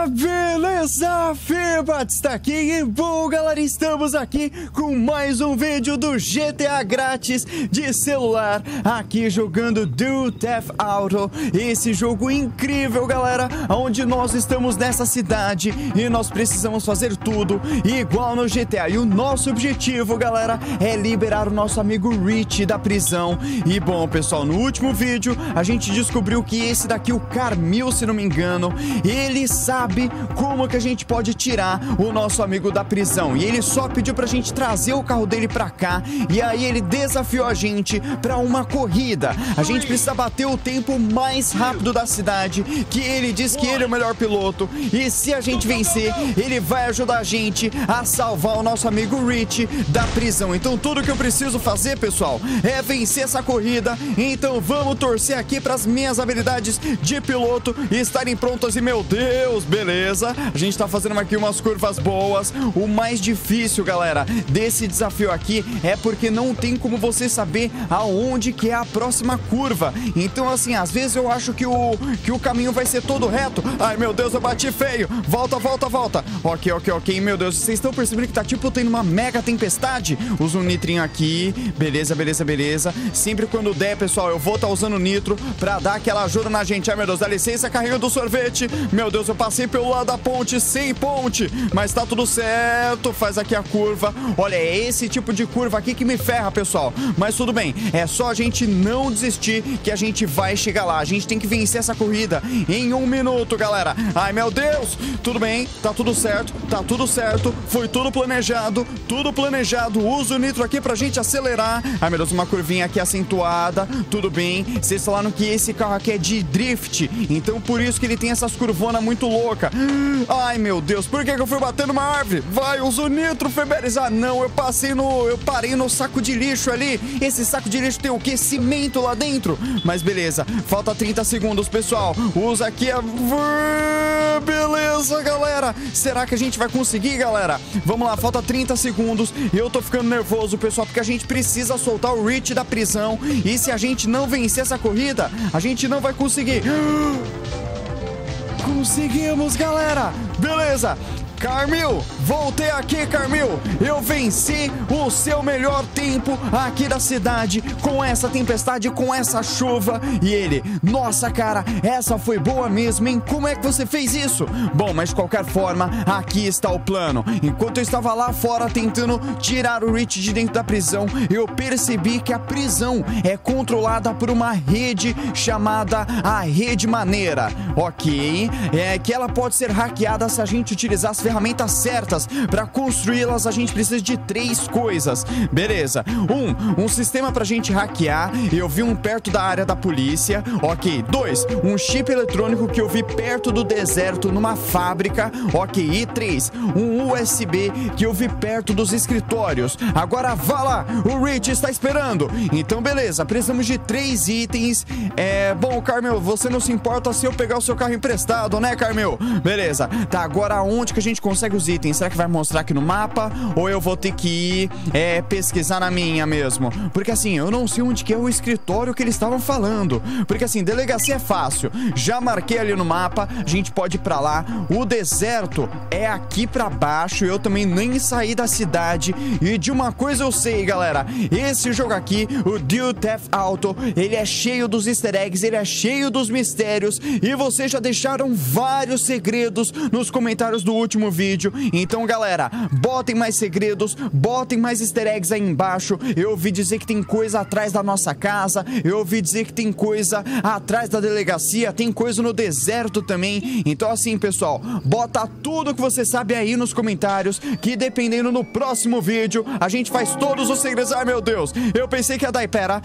Beleza, Firbat está aqui e bom, galera, estamos aqui com mais um vídeo do GTA grátis de celular, aqui jogando Do Theft Auto, esse jogo incrível, galera, onde nós estamos nessa cidade e nós precisamos fazer tudo igual no GTA, e o nosso objetivo, galera, é liberar o nosso amigo Rich da prisão. E bom, pessoal, no último vídeo a gente descobriu que esse daqui, o Carmil, se não me engano, ele sabe como que a gente pode tirar o nosso amigo da prisão, e ele só pediu pra gente trazer o carro dele pra cá, e aí ele desafiou a gente pra uma corrida. A gente precisa bater o tempo mais rápido da cidade, que ele diz que ele é o melhor piloto, e se a gente vencer, ele vai ajudar a gente a salvar o nosso amigo Rich da prisão. Então tudo que eu preciso fazer, pessoal, é vencer essa corrida. Então vamos torcer aqui para as minhas habilidades de piloto estarem prontas. E meu Deus, beleza, a gente tá fazendo aqui umas curvas boas. O mais difícil, galera, desse desafio aqui é porque não tem como você saber aonde que é a próxima curva. Então assim, às vezes eu acho que o caminho vai ser todo reto. Ai meu Deus, eu bati feio. Volta, volta, volta. Ok, meu Deus, vocês estão percebendo que tá tipo tendo uma mega tempestade? Usa um nitrinho aqui. Beleza, beleza, beleza. Sempre quando der, pessoal, eu vou estar usando nitro pra dar aquela ajuda na gente. Ai meu Deus, dá licença, carrinho do sorvete. Meu Deus, eu passei pelo lado da ponte, sem ponte, mas tá tudo certo. Faz aqui a curva. Olha, é esse tipo de curva aqui que me ferra, pessoal, mas tudo bem, é só a gente não desistir que a gente vai chegar lá. A gente tem que vencer essa corrida em 1 minuto, galera. Ai meu Deus, tudo bem, tá tudo certo, foi tudo planejado, usa o nitro aqui pra gente acelerar. Ai meu Deus, uma curvinha aqui acentuada, tudo bem. Vocês falaram que esse carro aqui é de drift, então por isso que ele tem essas curvonas muito loucas. Ai meu Deus, por que eu fui bater numa árvore? Vai, usa o nitro, Feberes. Ah não, eu parei no saco de lixo ali. Esse saco de lixo tem o que? Cimento lá dentro. Mas beleza, falta 30 segundos, pessoal. Usa aqui a... Beleza, galera. Será que a gente vai conseguir, galera? Vamos lá, falta 30 segundos. Eu tô ficando nervoso, pessoal, porque a gente precisa soltar o Rich da prisão. E se a gente não vencer essa corrida, a gente não vai conseguir. Conseguimos, galera. Beleza. Carmil, voltei aqui, Carmil. Eu venci o seu melhor tempo aqui da cidade com essa tempestade, com essa chuva. E ele, nossa, cara, essa foi boa mesmo, hein? Como é que você fez isso? Bom, mas de qualquer forma, aqui está o plano. Enquanto eu estava lá fora tentando tirar o Rich de dentro da prisão, eu percebi que a prisão é controlada por uma rede chamada a Rede Maneira. Ok, é que ela pode ser hackeada se a gente utilizar as ferramentas certas. Para construí-las, a gente precisa de 3 coisas. Beleza. Um sistema pra gente hackear. Eu vi um perto da área da polícia. Ok. 2, um chip eletrônico que eu vi perto do deserto numa fábrica. Ok. E 3, um USB que eu vi perto dos escritórios. Agora vá lá, o Rich está esperando. Então beleza, precisamos de 3 itens. Bom, Carmel, você não se importa se eu pegar o seu carro emprestado, né, Carmel? Beleza. Tá, agora onde que a gente consegue os itens? Será que vai mostrar aqui no mapa? Ou eu vou ter que ir pesquisar na minha mesmo? Porque assim, eu não sei onde que é o escritório que eles estavam falando. Porque assim, delegacia é fácil. Já marquei ali no mapa, a gente pode ir pra lá. O deserto é aqui pra baixo. Eu também nem saí da cidade. E de uma coisa eu sei, galera, esse jogo aqui, o Do Theft Auto, ele é cheio dos easter eggs, ele é cheio dos mistérios. E vocês já deixaram vários segredos nos comentários do último vídeo. Então, galera, botem mais segredos, botem mais easter eggs aí embaixo. Eu ouvi dizer que tem coisa atrás da nossa casa, eu ouvi dizer que tem coisa atrás da delegacia, tem coisa no deserto também. Então assim, pessoal, bota tudo que você sabe aí nos comentários, que dependendo no próximo vídeo a gente faz todos os segredos. Ai meu Deus, eu pensei que ia dar. Pera,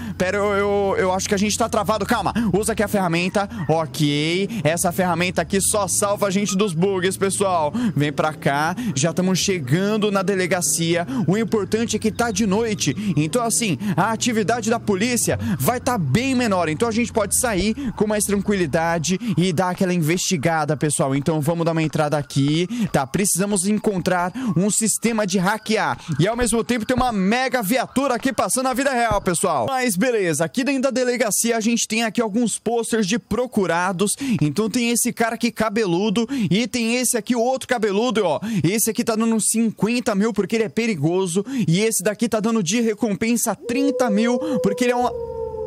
eu acho que a gente tá travado. Calma, usa aqui a ferramenta. Ok, essa ferramenta aqui só salva a gente dos bugs, pessoal. Vem pra cá. Já estamos chegando na delegacia. O importante é que tá de noite. Então, assim, a atividade da polícia vai estar bem menor. Então, a gente pode sair com mais tranquilidade e dar aquela investigada, pessoal. Então, vamos dar uma entrada aqui, tá? Precisamos encontrar um sistema de hackear. E, ao mesmo tempo, tem uma mega viatura aqui passando na vida real, pessoal. Mas, beleza. Aqui dentro da delegacia, a gente tem aqui alguns posters de procurados. Então, tem esse cara aqui cabeludo e tem esse aqui, outro cabeludo, ó. Esse aqui tá dando 50 mil porque ele é perigoso. E esse daqui tá dando de recompensa 30 mil porque ele é uma...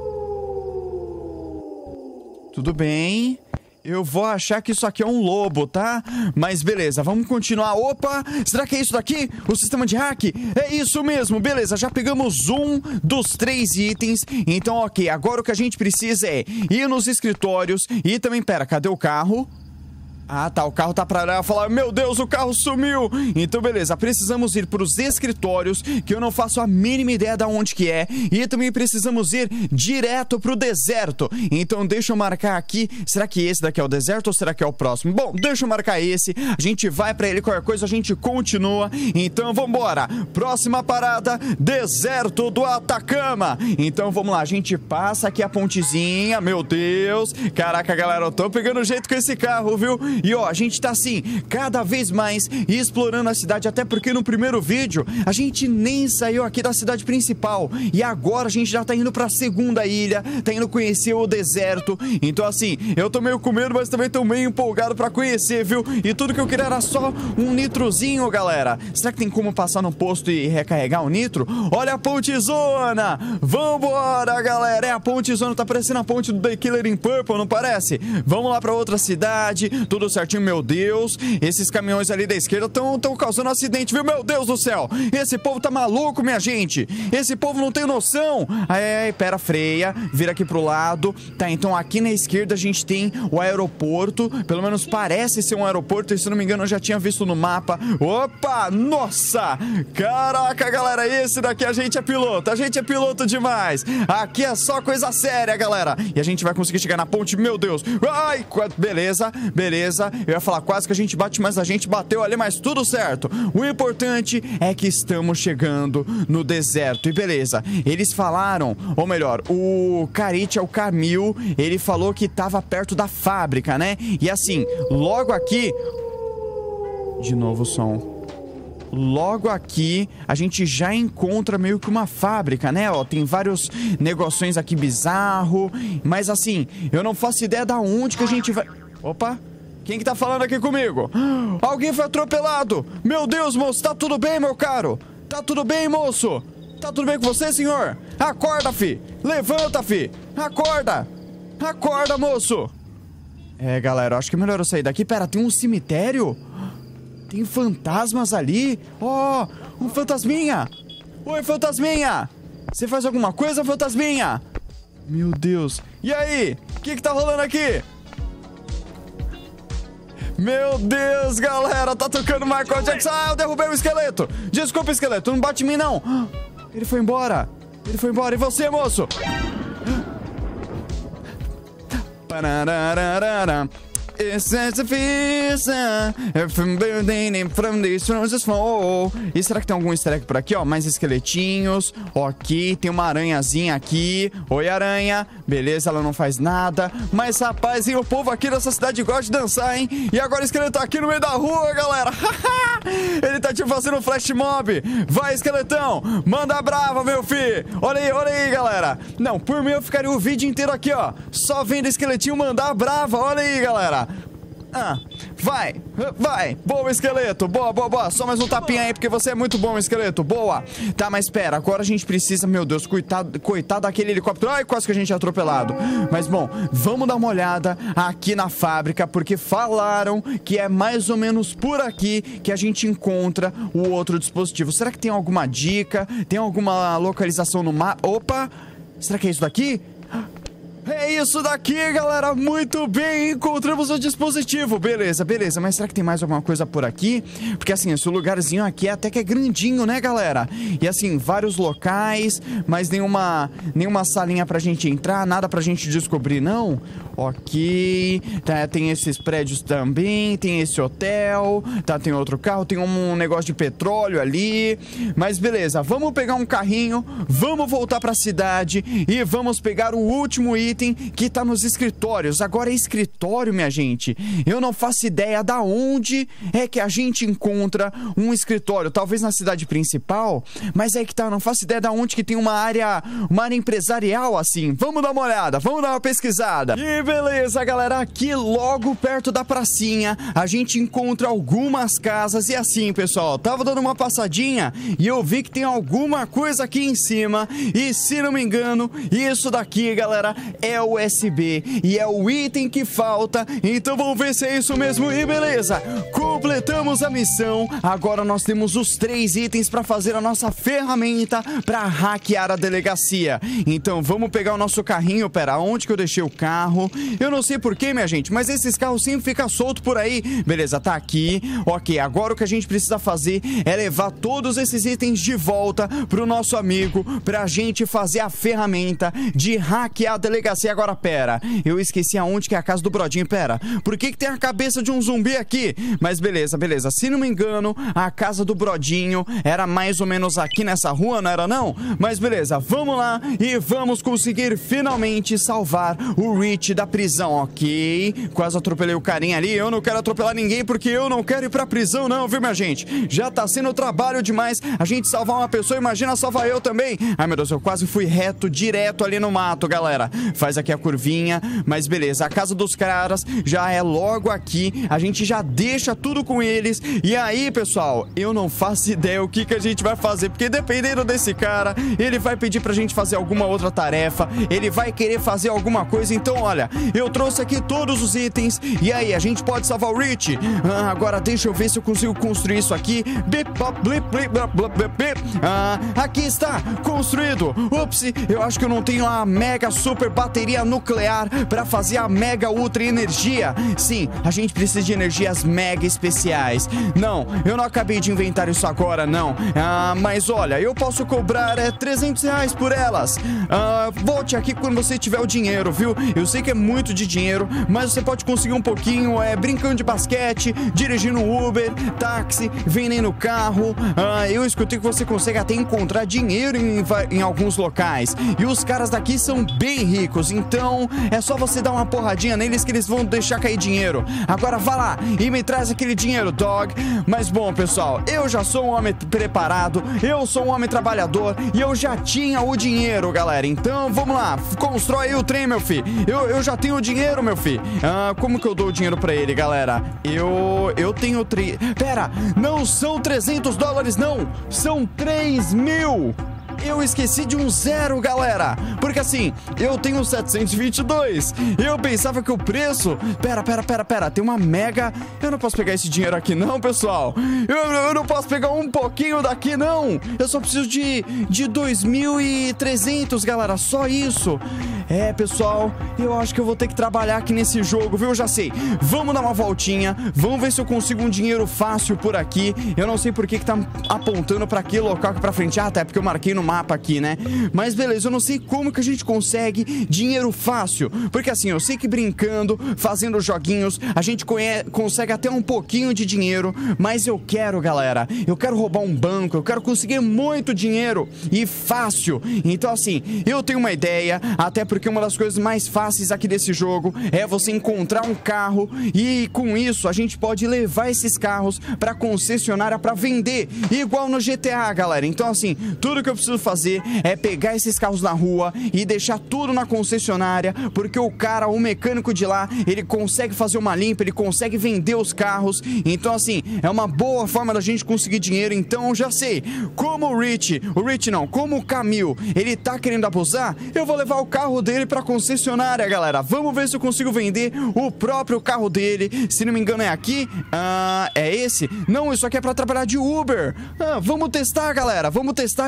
Tudo bem. Eu vou achar que isso aqui é um lobo, tá? Mas beleza, vamos continuar. Opa, será que é isso daqui? O sistema de hack? É isso mesmo, beleza. Já pegamos um dos 3 itens. Então, ok, agora o que a gente precisa é ir nos escritórios. E também, pera, cadê o carro? Ah, tá, o carro tá pra lá falar, meu Deus, o carro sumiu. Então, beleza, precisamos ir pros escritórios, que eu não faço a mínima ideia de onde que é. E também precisamos ir direto pro deserto. Então, deixa eu marcar aqui. Será que esse daqui é o deserto ou será que é o próximo? Bom, deixa eu marcar esse. A gente vai pra ele, qualquer coisa a gente continua. Então, vambora. Próxima parada, deserto do Atacama. Então, vamos lá, a gente passa aqui a pontezinha. Meu Deus. Caraca, galera, eu tô pegando jeito com esse carro, viu? E ó, a gente tá assim, cada vez mais explorando a cidade, até porque no primeiro vídeo a gente nem saiu aqui da cidade principal. E agora a gente já tá indo pra segunda ilha, tá indo conhecer o deserto. Então assim, eu tô meio com medo, mas também tô meio empolgado pra conhecer, viu? E tudo que eu queria era só um nitrozinho, galera. Será que tem como passar no posto e recarregar o nitro? Olha a pontezona! Vambora, galera! É a pontezona, tá parecendo a ponte do The Killer in Purple, não parece? Vamos lá pra outra cidade, tudo certinho, meu Deus. Esses caminhões ali da esquerda estão causando um acidente, viu? Meu Deus do céu. Esse povo tá maluco, minha gente. Esse povo não tem noção. Ai, pera, freia. Vira aqui pro lado. Tá, então aqui na esquerda a gente tem o aeroporto. Pelo menos parece ser um aeroporto. E se não me engano eu já tinha visto no mapa. Opa, nossa. Caraca, galera, esse daqui a gente é piloto. A gente é piloto demais. Aqui é só coisa séria, galera. E a gente vai conseguir chegar na ponte, meu Deus. Ai, beleza, beleza. Eu ia falar quase que a gente bate, mas a gente bateu ali, mas tudo certo. O importante é que estamos chegando no deserto. E beleza, eles falaram, ou melhor, o Carit é o Camil, ele falou que tava perto da fábrica, né? E assim, logo aqui... De novo o som. Logo aqui, a gente já encontra meio que uma fábrica, né? Ó, tem vários negocinhos aqui bizarro. Mas assim, eu não faço ideia da onde que a gente vai... Opa! Quem que tá falando aqui comigo? Alguém foi atropelado! Meu Deus, moço, tá tudo bem, meu caro? Tá tudo bem, moço? Tá tudo bem com você, senhor? Acorda, fi! Levanta, fi! Acorda! Acorda, moço! É, galera, acho que é melhor eu sair daqui. Pera, tem um cemitério? Tem fantasmas ali? Ó, um fantasminha! Oi, fantasminha! Você faz alguma coisa, fantasminha? Meu Deus! E aí? O que tá rolando aqui? Meu Deus, galera, tá tocando Michael Jackson. Ah, eu derrubei o esqueleto. Desculpa, esqueleto, não bate em mim, não. Ele foi embora. Ele foi embora. E você, moço? Parararara. It's a fissa from building from these roses fall. E será que tem algum easter egg por aqui, ó? Mais esqueletinhos. Ok, tem uma aranhazinha aqui. Oi, aranha. Beleza, ela não faz nada. Mas, rapaz, o povo aqui dessa cidade gosta de dançar, hein? E agora o esqueleto tá aqui no meio da rua, galera. Ele tá tipo fazendo um flash mob. Vai, esqueletão. Manda brava, meu filho. Olha aí, galera. Não, por mim eu ficaria o vídeo inteiro aqui, ó. Só vendo esqueletinho mandar brava. Olha aí, galera. Ah, vai, boa, esqueleto, boa, só mais um tapinha aí, porque você é muito bom, esqueleto, boa. Tá, mas espera, agora a gente precisa, meu Deus, coitado daquele helicóptero. Ai, quase que a gente é atropelado. Mas bom, vamos dar uma olhada aqui na fábrica, porque falaram que é mais ou menos por aqui que a gente encontra o outro dispositivo. Será que tem alguma dica? Tem alguma localização no mapa? Opa, será que é isso daqui? É É isso daqui, galera. Muito bem, encontramos o dispositivo. Beleza, beleza. Mas será que tem mais alguma coisa por aqui? Porque assim, esse lugarzinho aqui até que é grandinho, né, galera? E assim, vários locais, mas nenhuma salinha pra gente entrar, nada pra gente descobrir, não? Ok, tá, tem esses prédios também, tem esse hotel, tá, tem outro carro, tem um negócio de petróleo ali. Mas beleza, vamos pegar um carrinho, vamos voltar pra cidade e vamos pegar o último item que tá nos escritórios. Agora é escritório, minha gente. Eu não faço ideia da onde é que a gente encontra um escritório. Talvez na cidade principal, mas é que tá, não faço ideia da onde que tem uma área empresarial assim. Vamos dar uma olhada, vamos dar uma pesquisada. E beleza, galera, aqui logo perto da pracinha a gente encontra algumas casas. E assim, pessoal, tava dando uma passadinha e eu vi que tem alguma coisa aqui em cima. E se não me engano, isso daqui, galera, é USB e é o item que falta. Então vamos ver se é isso mesmo. E beleza, completamos a missão. Agora nós temos os 3 itens para fazer a nossa ferramenta para hackear a delegacia. Então vamos pegar o nosso carrinho. Pera, onde que eu deixei o carro? Eu não sei porquê, minha gente, mas esses carros sempre ficam soltos por aí. Beleza, tá aqui. Ok, agora o que a gente precisa fazer é levar todos esses itens de volta pro nosso amigo, pra gente fazer a ferramenta de hackear a delegacia. Agora, pera, eu esqueci aonde que é a casa do Brodinho. Pera, por que tem a cabeça de um zumbi aqui? Mas beleza, beleza. Se não me engano, a casa do Brodinho era mais ou menos aqui nessa rua, não era não? Mas beleza, vamos lá e vamos conseguir finalmente salvar o Rich da prisão. Ok, quase atropelei o carinha ali. Eu não quero atropelar ninguém porque eu não quero ir pra prisão não, viu, minha gente? Já tá sendo trabalho demais a gente salvar uma pessoa, imagina salvar eu também. Ai, meu Deus, eu quase fui reto, direto ali no mato, galera. Faz aqui a curvinha, mas beleza, a casa dos caras já é logo aqui. A gente já deixa tudo com eles. E aí, pessoal, eu não faço ideia o que a gente vai fazer, porque dependendo desse cara, ele vai pedir pra gente fazer alguma outra tarefa, ele vai querer fazer alguma coisa. Então, olha, eu trouxe aqui todos os itens. E aí, a gente pode salvar o Rich? Agora deixa eu ver se eu consigo construir isso aqui. Aqui está, construído. Ups, eu acho que eu não tenho a mega super bateria nuclear pra fazer a mega ultra energia. Sim, a gente precisa de energias mega especiais. Não, eu não acabei de inventar isso agora, não. Mas olha, eu posso cobrar R$300 por elas. Volte aqui quando você tiver o dinheiro, viu? Eu sei que é muito de dinheiro, mas você pode conseguir um pouquinho brincando de basquete, dirigindo Uber, táxi, vendendo carro. Eu escutei que você consegue até encontrar dinheiro em alguns locais. E os caras daqui são bem ricos, então é só você dar uma porradinha neles que eles vão deixar cair dinheiro. Agora vá lá e me traz aquele dinheiro, dog. Mas bom, pessoal, eu já sou um homem preparado, eu sou um homem trabalhador e eu já tinha o dinheiro, galera. Então vamos lá, constrói aí o trem, meu filho. Eu já tenho o dinheiro, meu filho. Como que eu dou o dinheiro pra ele, galera? Eu tenho Pera, não são $300, não. São 3.000. Eu esqueci de um zero, galera. Porque assim, eu tenho 722. Eu pensava que o preço... Pera. Tem uma mega... Eu não posso pegar esse dinheiro aqui não, pessoal. Eu não posso pegar um pouquinho daqui, não. Eu só preciso de 2.300, galera. Só isso. Pessoal, eu acho que eu vou ter que trabalhar aqui nesse jogo, viu? Eu já sei. Vamos dar uma voltinha. Vamos ver se eu consigo um dinheiro fácil por aqui. Eu não sei por que tá apontando pra aquele local aqui pra frente. Até porque eu marquei no mapa aqui, né? Mas beleza, eu não sei como que a gente consegue dinheiro fácil. Porque assim, eu sei que brincando, fazendo joguinhos, a gente consegue até um pouquinho de dinheiro. Mas eu quero, galera, eu quero roubar um banco, eu quero conseguir muito dinheiro e fácil. Então assim, eu tenho uma ideia, até porque uma das coisas mais fáceis aqui desse jogo é você encontrar um carro e com isso a gente pode levar esses carros pra concessionária pra vender, igual no GTA, galera. Então assim, tudo que eu preciso fazer é pegar esses carros na rua e deixar tudo na concessionária, porque o cara, o mecânico de lá, ele consegue fazer uma limpa, ele consegue vender os carros. Então assim, é uma boa forma da gente conseguir dinheiro. Então já sei, como como o Camil, ele tá querendo abusar, eu vou levar o carro dele pra concessionária, galera. Vamos ver se eu consigo vender o próprio carro dele. Se não me engano é aqui. É esse? Não, isso aqui é pra trabalhar de Uber. Vamos testar, galera, vamos testar. Eu pensava que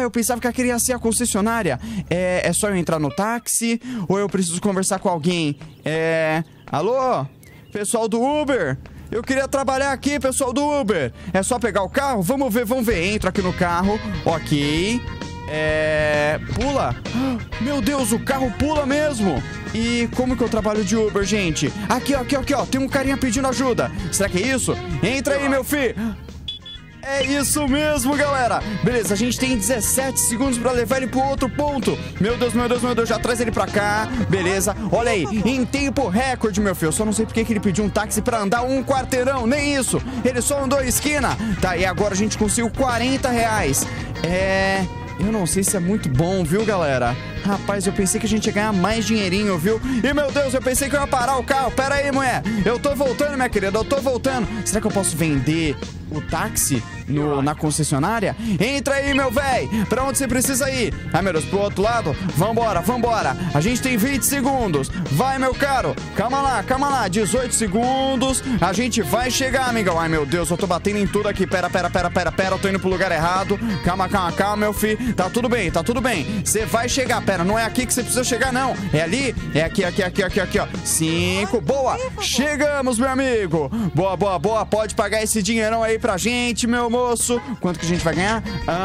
já queria ser a concessionária. É só eu entrar no táxi ou eu preciso conversar com alguém? Alô? Pessoal do Uber? Eu queria trabalhar aqui, pessoal do Uber. É só pegar o carro? Vamos ver. Entro aqui no carro. Ok. Pula. Meu Deus, o carro pula mesmo. E como que eu trabalho de Uber, gente? Aqui, ó. Tem um carinha pedindo ajuda. Será que é isso? Entra aí, meu filho. É isso mesmo, galera. Beleza, a gente tem 17 segundos pra levar ele pro outro ponto. Meu Deus, já traz ele pra cá. Beleza, olha aí, em tempo recorde, meu filho. Eu só não sei porque que ele pediu um táxi pra andar um quarteirão. Nem isso, ele só andou a esquina. Tá, e agora a gente conseguiu R$40. Eu não sei se é muito bom, viu, galera? Rapaz, eu pensei que a gente ia ganhar mais dinheirinho, viu? E, meu Deus, eu pensei que eu ia parar o carro. Pera aí, mulher. Eu tô voltando, minha querida. Será que eu posso vender o táxi na concessionária? Entra aí, meu véi. Pra onde você precisa ir? Ai, meu Deus, pro outro lado? Vambora. A gente tem 20 segundos. Vai, meu caro. Calma lá. 18 segundos. A gente vai chegar, amigão. Ai, meu Deus, eu tô batendo em tudo aqui. Pera. Eu tô indo pro lugar errado. Calma, meu filho. Tá tudo bem. Você vai chegar. Pera, não é aqui que você precisa chegar, não. É ali? É aqui, ó. 5. Boa. Chegamos, meu amigo. Boa. Pode pagar esse dinheirão aí pra gente, meu moço. Quanto que a gente vai ganhar?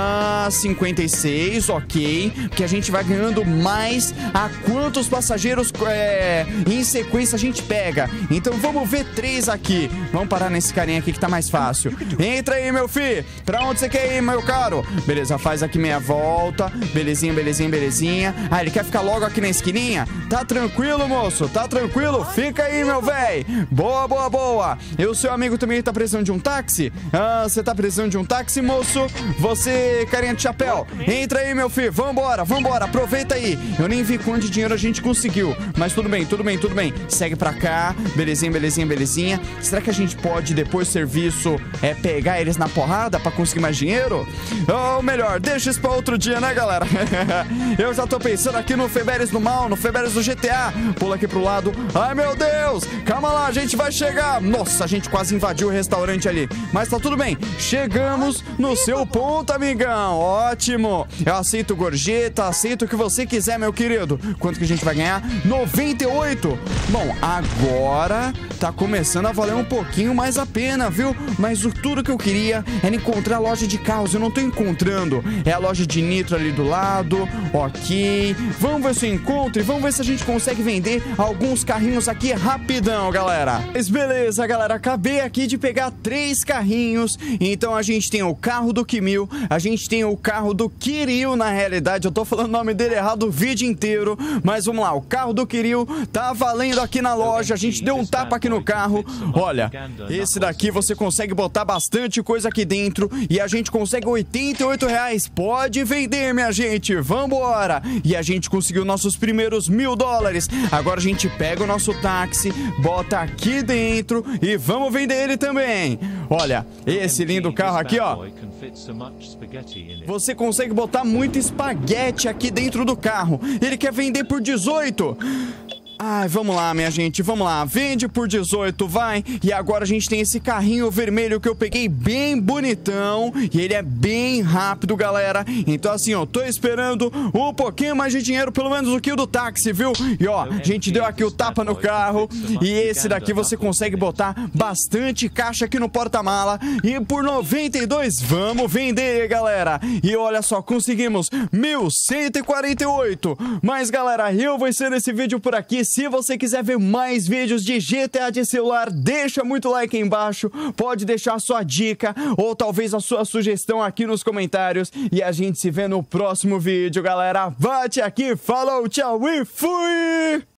56, ok. Porque a gente vai ganhando mais a quantos passageiros em sequência a gente pega. Então vamos ver 3 aqui. Vamos parar nesse carinha aqui que tá mais fácil. Entra aí, meu filho. Pra onde você quer ir, meu caro? Beleza, faz aqui meia volta. Belezinha. Ah, ele quer ficar logo aqui na esquininha? Tá tranquilo, moço. Fica aí, meu véi. Boa. E o seu amigo também tá precisando de um táxi? Você tá precisando de um táxi, moço? Você, carinha de chapéu, entra aí, meu filho. Vambora. Aproveita aí. Eu nem vi quanto de dinheiro a gente conseguiu. Mas tudo bem. Segue pra cá. Belezinha. Será que a gente pode, depois do serviço, pegar eles na porrada pra conseguir mais dinheiro? Ou melhor, deixa isso pra outro dia, né, galera? Eu já tô pensando aqui no Feberes do Mal, no Feberes do GTA. Pula aqui pro lado. Ai, meu Deus. Calma lá, a gente vai chegar. Nossa, a gente quase invadiu o restaurante ali. Mas tá tudo bem. Chegamos no seu ponto, amigão. Ótimo. Eu aceito gorjeta, aceito o que você quiser, meu querido. Quanto que a gente vai ganhar? 98. Bom, agora tá começando a valer um pouquinho mais a pena, viu? Mas tudo que eu queria era encontrar a loja de carros. Eu não tô encontrando. É a loja de nitro ali do lado. Ok. Vamos ver se eu encontro e vamos ver se a gente consegue vender alguns carrinhos aqui rapidão, galera. Mas beleza, galera. Acabei aqui de pegar 3 carrinhos. Então a gente tem o carro do Kimil, a gente tem o carro do Kiryu, na realidade. Eu tô falando o nome dele errado o vídeo inteiro. Mas vamos lá, o carro do Kiryu tá valendo aqui na loja. A gente deu um tapa aqui no carro. Olha, esse daqui você consegue botar bastante coisa aqui dentro e a gente consegue R$88. Pode vender, minha gente. Vambora. E a gente conseguiu nossos primeiros $1000. Agora a gente pega o nosso táxi, bota aqui dentro e vamos vender ele também. Olha, esse lindo carro aqui, ó. Você consegue botar muito espaguete aqui dentro do carro. Ele quer vender por 18. Ai, vamos lá, minha gente, vamos lá. Vende por 18, vai. E agora a gente tem esse carrinho vermelho que eu peguei bem bonitão. E ele é bem rápido, galera. Então assim, ó, tô esperando um pouquinho mais de dinheiro, pelo menos o que o do táxi, viu? E ó, a gente deu aqui o tapa no carro. E esse daqui você consegue botar bastante caixa aqui no porta-mala. E por 92, vamos vender, galera. E olha só, conseguimos 1148. Mas, galera, eu vou encerrar esse vídeo por aqui. Se você quiser ver mais vídeos de GTA de celular, deixa muito like aí embaixo, pode deixar a sua dica ou talvez a sua sugestão aqui nos comentários e a gente se vê no próximo vídeo, galera. Bate aqui, falou, tchau e fui!